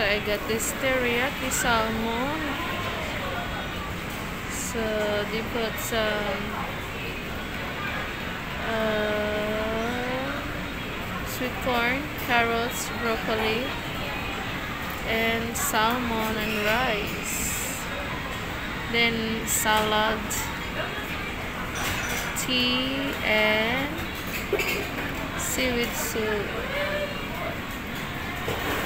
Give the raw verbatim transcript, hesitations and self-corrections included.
I got this teriyaki salmon. So they put some uh, sweet corn, carrots, broccoli, and salmon and rice. Then salad, tea, and seaweed soup.